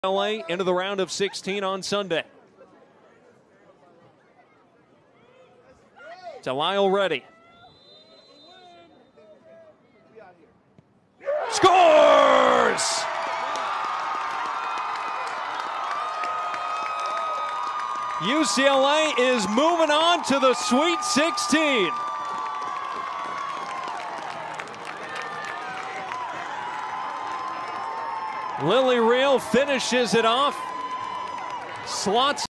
UCLA into the round of 16 on Sunday. To Lyle ready. Scores! UCLA is moving on to the Sweet 16. Lily Real finishes it off. Slots